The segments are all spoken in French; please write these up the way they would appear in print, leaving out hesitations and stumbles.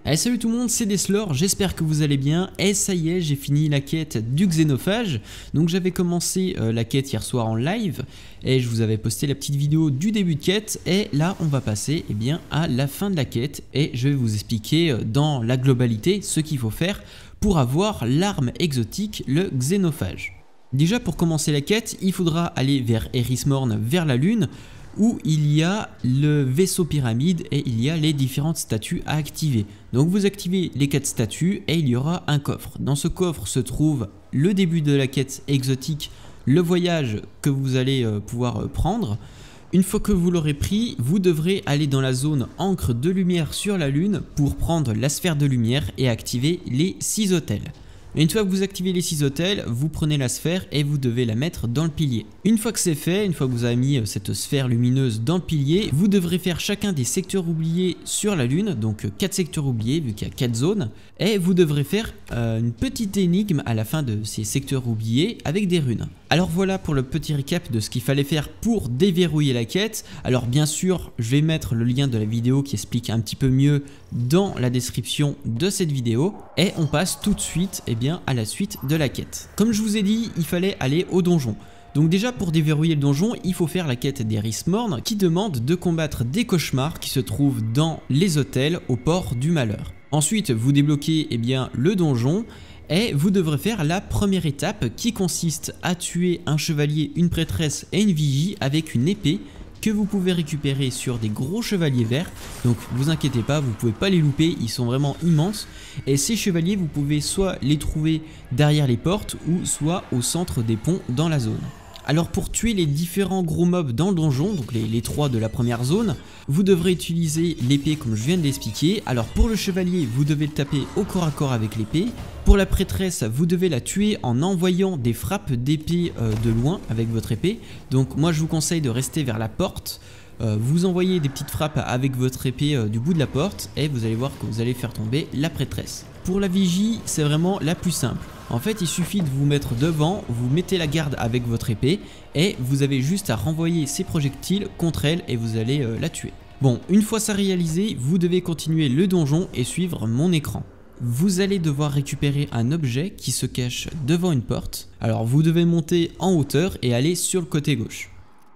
Allez, salut tout le monde, c'est Deslor, j'espère que vous allez bien. Et ça y est, j'ai fini la quête du Xénophage. Donc j'avais commencé la quête hier soir en live et je vous avais posté la petite vidéo du début de quête. Et là on va passer à la fin de la quête et je vais vous expliquer dans la globalité ce qu'il faut faire pour avoir l'arme exotique, le Xénophage. Déjà pour commencer la quête, il faudra aller vers Erismorn, vers la lune, où il y a le vaisseau pyramide et il y a les différentes statues à activer. Donc vous activez les 4 statues et il y aura un coffre. Dans ce coffre se trouve le début de la quête exotique, le voyage que vous allez pouvoir prendre. Une fois que vous l'aurez pris, vous devrez aller dans la zone encre de lumière sur la lune pour prendre la sphère de lumière et activer les 6 hôtels. Une fois que vous activez les 6 hôtels, vous prenez la sphère et vous devez la mettre dans le pilier. Une fois que c'est fait, une fois que vous avez mis cette sphère lumineuse dans le pilier, vous devrez faire chacun des secteurs oubliés sur la lune, donc 4 secteurs oubliés vu qu'il y a 4 zones, et vous devrez faire une petite énigme à la fin de ces secteurs oubliés avec des runes. Alors voilà pour le petit récap de ce qu'il fallait faire pour déverrouiller la quête. Alors bien sûr, je vais mettre le lien de la vidéo qui explique un petit peu mieux dans la description de cette vidéo. Et on passe tout de suite à la suite de la quête. Comme je vous ai dit, il fallait aller au donjon. Donc déjà pour déverrouiller le donjon, il faut faire la quête d'Erismorn qui demande de combattre des cauchemars qui se trouvent dans les hôtels au port du malheur. Ensuite, vous débloquez le donjon. Et vous devrez faire la première étape qui consiste à tuer un chevalier, une prêtresse et une vigie avec une épée que vous pouvez récupérer sur des gros chevaliers verts. Donc vous inquiétez pas, vous pouvez pas les louper, ils sont vraiment immenses. Et ces chevaliers, vous pouvez soit les trouver derrière les portes ou soit au centre des ponts dans la zone. Alors pour tuer les différents gros mobs dans le donjon, donc les 3 de la première zone, vous devrez utiliser l'épée comme je viens de l'expliquer. Alors pour le chevalier, vous devez le taper au corps à corps avec l'épée. Pour la prêtresse, vous devez la tuer en envoyant des frappes d'épée de loin avec votre épée. Donc moi je vous conseille de rester vers la porte. Vous envoyez des petites frappes avec votre épée du bout de la porte et vous allez voir que vous allez faire tomber la prêtresse. Pour la vigie, c'est vraiment la plus simple. En fait, il suffit de vous mettre devant, vous mettez la garde avec votre épée et vous avez juste à renvoyer ces projectiles contre elle et vous allez la tuer. Bon, une fois ça réalisé, vous devez continuer le donjon et suivre mon écran. Vous allez devoir récupérer un objet qui se cache devant une porte. Alors vous devez monter en hauteur et aller sur le côté gauche.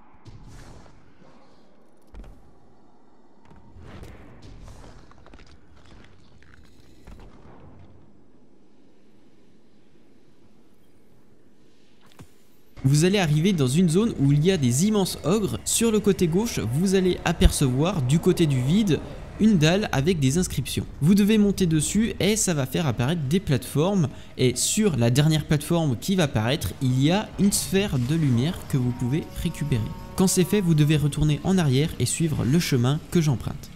Vous allez arriver dans une zone où il y a des immenses ogres. Sur le côté gauche, vous allez apercevoir du côté du vide une dalle avec des inscriptions. Vous devez monter dessus et ça va faire apparaître des plateformes. Et sur la dernière plateforme qui va apparaître, il y a une sphère de lumière que vous pouvez récupérer. Quand c'est fait, vous devez retourner en arrière et suivre le chemin que j'emprunte.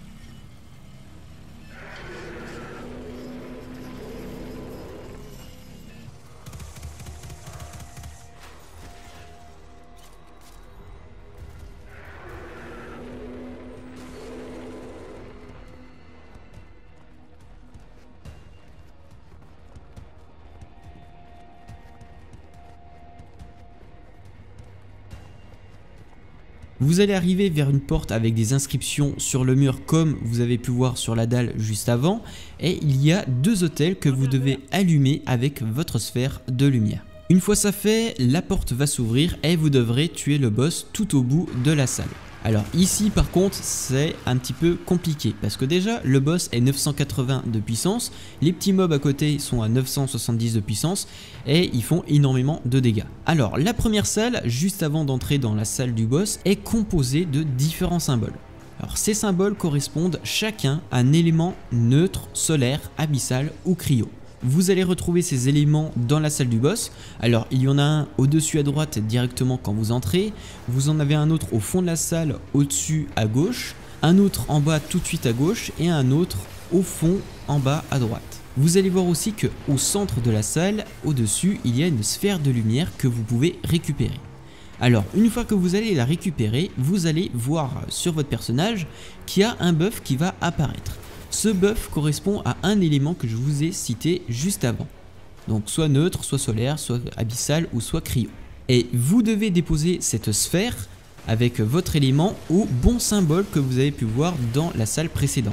Vous allez arriver vers une porte avec des inscriptions sur le mur comme vous avez pu voir sur la dalle juste avant et il y a 2 hôtels que vous devez allumer avec votre sphère de lumière. Une fois ça fait, la porte va s'ouvrir et vous devrez tuer le boss tout au bout de la salle. Alors ici par contre c'est un petit peu compliqué parce que déjà le boss est 980 de puissance, les petits mobs à côté sont à 970 de puissance et ils font énormément de dégâts. Alors la première salle juste avant d'entrer dans la salle du boss est composée de différents symboles. Alors ces symboles correspondent chacun à un élément neutre, solaire, abyssal ou cryo. Vous allez retrouver ces éléments dans la salle du boss. Alors il y en a un au-dessus à droite directement quand vous entrez. Vous en avez un autre au fond de la salle au-dessus à gauche. Un autre en bas tout de suite à gauche et un autre au fond en bas à droite. Vous allez voir aussi qu'au centre de la salle, au-dessus, il y a une sphère de lumière que vous pouvez récupérer. Alors une fois que vous allez la récupérer, vous allez voir sur votre personnage qu'il y a un buff qui va apparaître. Ce buff correspond à un élément que je vous ai cité juste avant. Donc soit neutre, soit solaire, soit abyssal ou soit cryo. Et vous devez déposer cette sphère avec votre élément au bon symbole que vous avez pu voir dans la salle précédente.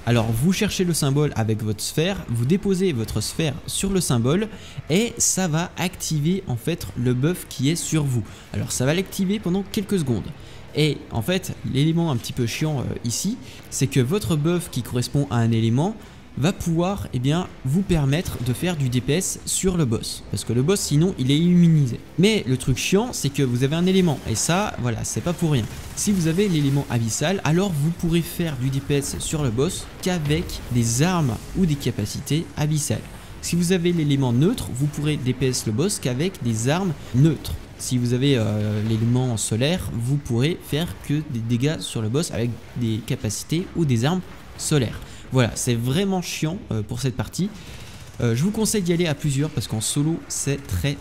Alors vous cherchez le symbole avec votre sphère, vous déposez votre sphère sur le symbole et ça va activer en fait le buff qui est sur vous. Alors ça va l'activer pendant quelques secondes. Et en fait l'élément un petit peu chiant ici, c'est que votre buff qui correspond à un élément va pouvoir vous permettre de faire du DPS sur le boss. Parce que le boss sinon il est immunisé. Mais le truc chiant c'est que vous avez un élément et ça voilà c'est pas pour rien. Si vous avez l'élément abyssal alors vous pourrez faire du DPS sur le boss qu'avec des armes ou des capacités abyssales. Si vous avez l'élément neutre vous pourrez DPS le boss qu'avec des armes neutres. Si vous avez l'élément solaire vous pourrez faire que des dégâts sur le boss avec des capacités ou des armes solaires. Voilà, c'est vraiment chiant pour cette partie. Je vous conseille d'y aller à plusieurs parce qu'en solo, c'est très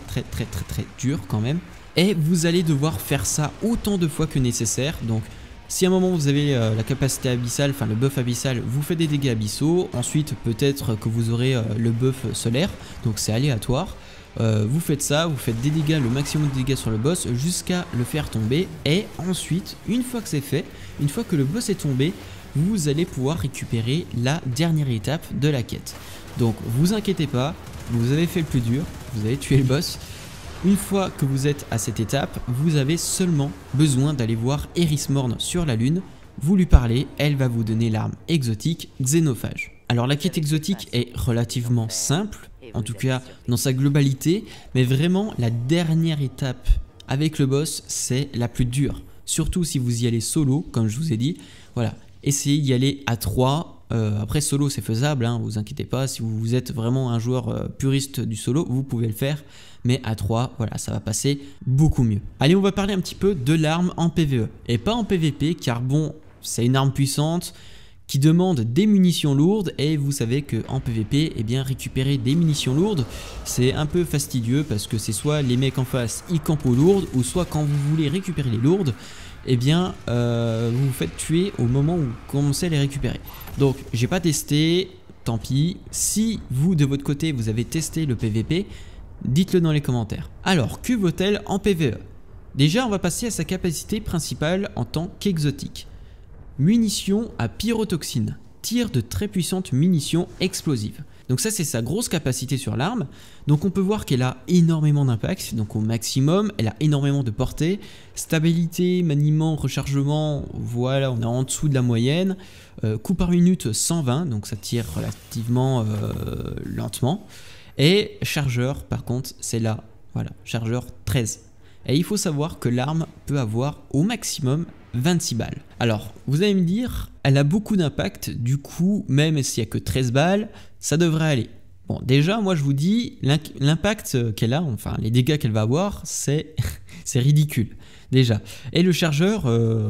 dur quand même. Et vous allez devoir faire ça autant de fois que nécessaire. Donc, si à un moment vous avez la capacité abyssale, enfin le buff abyssal, vous faites des dégâts abyssaux. Ensuite, peut-être que vous aurez le buff solaire. Donc, c'est aléatoire. Vous faites ça, vous faites des dégâts, le maximum de dégâts sur le boss jusqu'à le faire tomber. Et ensuite, une fois que c'est fait, une fois que le boss est tombé, vous allez pouvoir récupérer la dernière étape de la quête. Donc vous inquiétez pas, vous avez fait le plus dur, vous avez tué le boss. Une fois que vous êtes à cette étape, vous avez seulement besoin d'aller voir Erismorn sur la lune. Vous lui parlez, elle va vous donner l'arme exotique Xénophage. Alors la quête exotique est relativement simple, en tout cas dans sa globalité, mais vraiment la dernière étape avec le boss c'est la plus dure. Surtout si vous y allez solo, comme je vous ai dit, voilà. Essayez d'y aller à 3, après solo c'est faisable, hein, vous inquiétez pas, si vous êtes vraiment un joueur puriste du solo, vous pouvez le faire, mais à 3, voilà, ça va passer beaucoup mieux. Allez, on va parler un petit peu de l'arme en PvE, et pas en PvP, car bon, c'est une arme puissante qui demande des munitions lourdes, et vous savez qu'en PvP, eh bien, récupérer des munitions lourdes, c'est un peu fastidieux, parce que c'est soit les mecs en face, ils campent aux lourdes, ou soit quand vous voulez récupérer les lourdes, eh bien vous vous faites tuer au moment où vous commencez à les récupérer. Donc j'ai pas testé, tant pis. Si vous de votre côté vous avez testé le PVP, dites-le dans les commentaires. Alors que vaut-elle en PVE? Déjà on va passer à sa capacité principale en tant qu'exotique. Munitions à pyrotoxine, tir de très puissantes munitions explosives. Donc ça c'est sa grosse capacité sur l'arme. Donc on peut voir qu'elle a énormément d'impact, donc au maximum, elle a énormément de portée. Stabilité, maniement, rechargement, voilà, on est en dessous de la moyenne. Coup par minute 120, donc ça tire relativement lentement. Et chargeur par contre c'est là, voilà, chargeur 13. Et il faut savoir que l'arme peut avoir au maximum 26 balles. Alors, vous allez me dire, elle a beaucoup d'impact, du coup, même s'il n'y a que 13 balles, ça devrait aller. Bon, déjà, moi je vous dis, l'impact qu'elle a, enfin les dégâts qu'elle va avoir, c'est ridicule, déjà. Et le chargeur,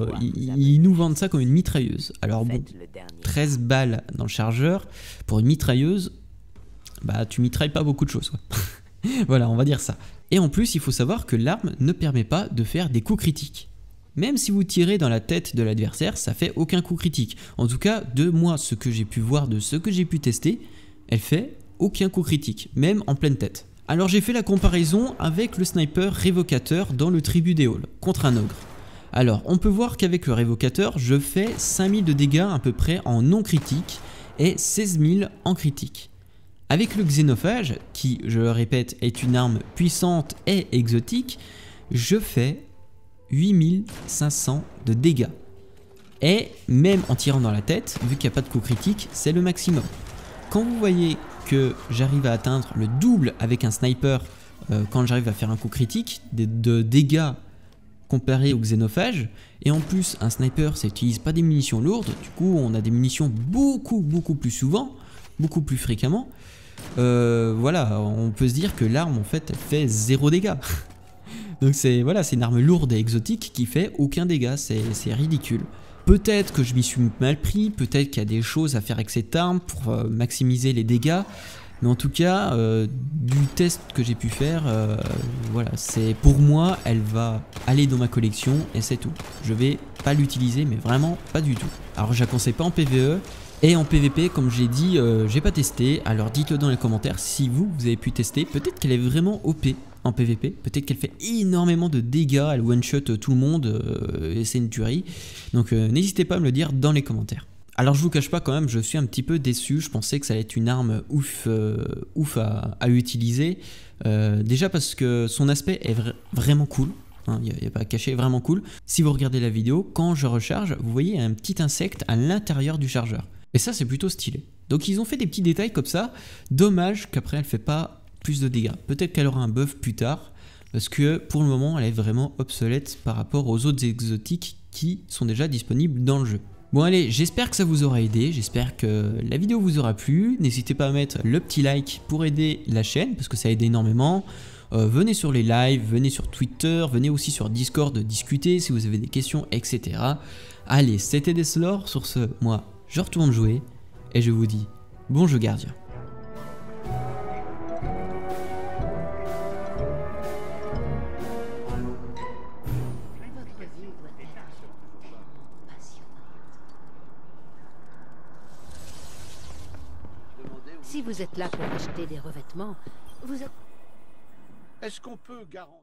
ils nous vendent ça comme une mitrailleuse. Alors bon, 13 balles dans le chargeur, pour une mitrailleuse, bah tu mitrailles pas beaucoup de choses, quoi. Voilà, on va dire ça. Et en plus, il faut savoir que l'arme ne permet pas de faire des coups critiques. Même si vous tirez dans la tête de l'adversaire, ça fait aucun coup critique. En tout cas, de moi, ce que j'ai pu voir, de ce que j'ai pu tester, elle fait aucun coup critique, même en pleine tête. Alors j'ai fait la comparaison avec le sniper révocateur dans le Tribut des Halls, contre un ogre. Alors, on peut voir qu'avec le révocateur, je fais 5000 de dégâts à peu près en non critique et 16 000 en critique. Avec le Xénophage, qui, je le répète, est une arme puissante et exotique, je fais 8500 de dégâts. Et même en tirant dans la tête, vu qu'il n'y a pas de coup critique, c'est le maximum. Quand vous voyez que j'arrive à atteindre le double avec un sniper, quand j'arrive à faire un coup critique, de dégâts comparé au Xénophage, et en plus un sniper ça n'utilise pas des munitions lourdes, du coup on a des munitions beaucoup plus souvent, beaucoup plus fréquemment. Voilà, on peut se dire que l'arme en fait elle fait 0 dégâts. Donc c'est voilà, c'est une arme lourde et exotique qui fait aucun dégât, c'est ridicule. Peut-être que je m'y suis mal pris, peut-être qu'il y a des choses à faire avec cette arme pour maximiser les dégâts, mais en tout cas du test que j'ai pu faire, voilà, c'est pour moi elle va aller dans ma collection et c'est tout. Je vais pas l'utiliser, mais vraiment pas du tout. Alors je la conseille pas en PvE. Et en PvP, comme j'ai dit, j'ai pas testé, alors dites-le dans les commentaires si vous avez pu tester. Peut-être qu'elle est vraiment OP en PvP, peut-être qu'elle fait énormément de dégâts, elle one-shot tout le monde, et c'est une tuerie. Donc n'hésitez pas à me le dire dans les commentaires. Alors je vous cache pas quand même, je suis un petit peu déçu, je pensais que ça allait être une arme ouf à utiliser. Déjà parce que son aspect est vraiment cool, il n'y a pas à cacher, vraiment cool. Si vous regardez la vidéo, quand je recharge, vous voyez un petit insecte à l'intérieur du chargeur. Et ça c'est plutôt stylé. Donc ils ont fait des petits détails comme ça, dommage qu'après elle ne fait pas plus de dégâts. Peut-être qu'elle aura un buff plus tard, parce que pour le moment elle est vraiment obsolète par rapport aux autres exotiques qui sont déjà disponibles dans le jeu. Bon allez, j'espère que ça vous aura aidé, j'espère que la vidéo vous aura plu. N'hésitez pas à mettre le petit like pour aider la chaîne, parce que ça aide énormément. Venez sur les lives, venez sur Twitter, venez aussi sur Discord discuter si vous avez des questions, etc. Allez, c'était Deslore, sur ce, moi, je retourne jouer, et je vous dis bon jeu gardien. Si vous êtes là pour acheter des revêtements, vous êtes... Est-ce qu'on peut garantir...